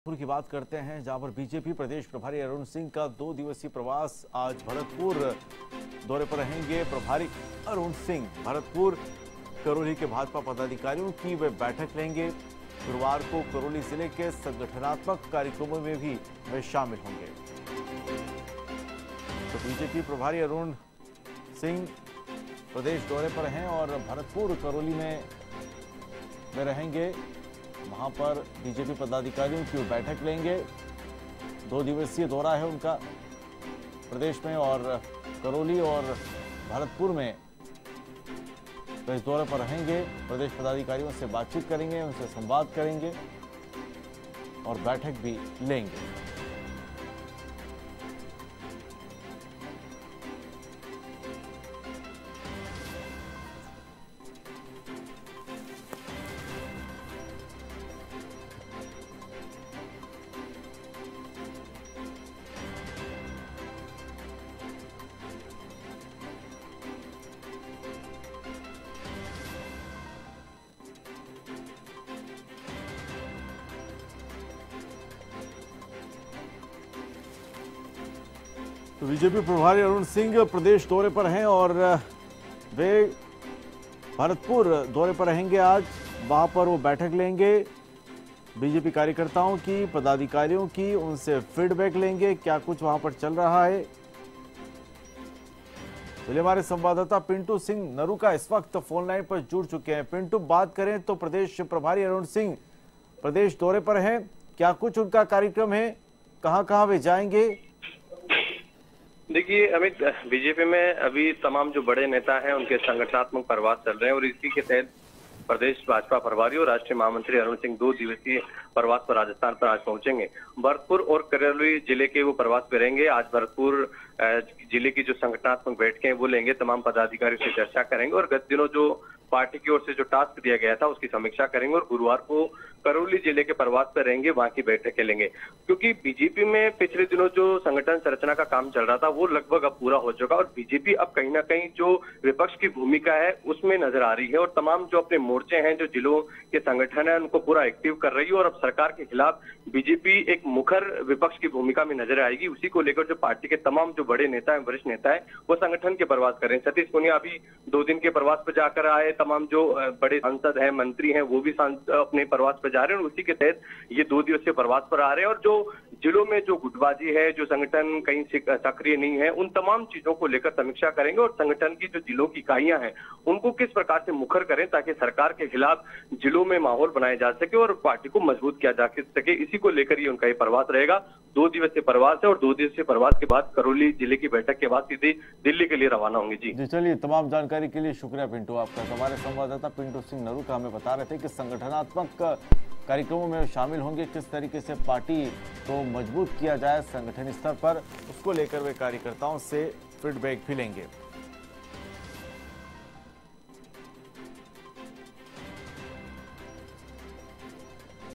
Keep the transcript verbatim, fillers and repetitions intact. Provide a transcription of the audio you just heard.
की बात करते हैं, जहां पर बीजेपी प्रदेश प्रभारी अरुण सिंह का दो दिवसीय प्रवास आज भरतपुर दौरे पर रहेंगे। प्रभारी अरुण सिंह भरतपुर करौली के भाजपा पदाधिकारियों की वे बैठक लेंगे। गुरुवार को करौली जिले के संगठनात्मक कार्यक्रमों में भी वे शामिल होंगे। तो बीजेपी प्रभारी अरुण सिंह प्रदेश दौरे पर हैं और भरतपुर करौली में वे रहेंगे। वहां पर बीजेपी पदाधिकारियों की बैठक लेंगे। दो दिवसीय दौरा है उनका प्रदेश में और करौली और भरतपुर में तो इस दौरे पर रहेंगे। प्रदेश पदाधिकारियों से बातचीत करेंगे, उनसे संवाद करेंगे और बैठक भी लेंगे। तो बीजेपी प्रभारी अरुण सिंह प्रदेश दौरे पर हैं और वे भरतपुर दौरे पर रहेंगे आज। वहां पर वो बैठक लेंगे, बीजेपी कार्यकर्ताओं की, पदाधिकारियों की, उनसे फीडबैक लेंगे क्या कुछ वहां पर चल रहा है। चलिए, हमारे संवाददाता पिंटू सिंह नरूका इस वक्त फोन लाइन पर जुड़ चुके हैं। पिंटू, बात करें तो प्रदेश प्रभारी अरुण सिंह प्रदेश दौरे पर हैं, क्या कुछ उनका कार्यक्रम है, कहां कहां वे जाएंगे? देखिए अमित, बीजेपी में अभी तमाम जो बड़े नेता हैं उनके संगठनात्मक प्रवास चल रहे हैं और इसी के तहत प्रदेश भाजपा प्रभारी और राष्ट्रीय महामंत्री अरुण सिंह दो दिवसीय प्रवास पर राजस्थान पर आज पहुंचेंगे। भरतपुर और करौली जिले के वो प्रवास पे रहेंगे। आज भरतपुर जिले की जो संगठनात्मक बैठकें हैं वो लेंगे, तमाम पदाधिकारियों से चर्चा करेंगे और गत दिनों जो पार्टी की ओर से जो टास्क दिया गया था उसकी समीक्षा करेंगे और गुरुवार को करौली जिले के प्रवास पर रहेंगे, वहां की बैठकें लेंगे। क्योंकि बीजेपी में पिछले दिनों जो संगठन संरचना का काम चल रहा था वो लगभग अब पूरा हो चुका और बीजेपी अब कहीं ना कहीं जो विपक्ष की भूमिका है उसमें नजर आ रही है और तमाम जो अपने मोर्चे हैं, जो जिलों के संगठन है, उनको पूरा एक्टिव कर रही है और अब सरकार के खिलाफ बीजेपी एक मुखर विपक्ष की भूमिका में नजर आएगी। उसी को लेकर जो पार्टी के तमाम जो बड़े नेता है, वरिष्ठ नेता है, वो संगठन के प्रवास कर रहे हैं। सतीश पूनिया अभी दो दिन के प्रवास पर जाकर आए, तमाम जो बड़े सांसद हैं, मंत्री हैं, वो भी अपने प्रवास पर जा रहे हैं और उसी के तहत ये दो दिवसीय प्रवास पर आ रहे हैं। और जो जिलों में जो गुटबाजी है, जो संगठन कहीं सक्रिय नहीं है, उन तमाम चीजों को लेकर समीक्षा करेंगे और संगठन की जो जिलों की इकाइयां हैं उनको किस प्रकार से मुखर करें ताकि सरकार के खिलाफ जिलों में माहौल बनाया जा सके और पार्टी को मजबूत किया जा सके। इसी को लेकर ही उनका ये प्रवास रहेगा। दो दिवसीय प्रवास है और दो दिवसीय प्रवास के बाद करौली जिले की बैठक के बाद सीधे दिल्ली के लिए रवाना होंगे। जी जी चलिए, तमाम जानकारी के लिए शुक्रिया पिंटू आपका। तो हमारे संवाददाता पिंटू सिंह नरूका हमें बता रहे थे कि संगठनात्मक कार्यक्रमों में शामिल होंगे, किस तरीके से पार्टी को मजबूत किया जाए संगठन स्तर पर, उसको लेकर वे कार्यकर्ताओं से फीडबैक भी लेंगे।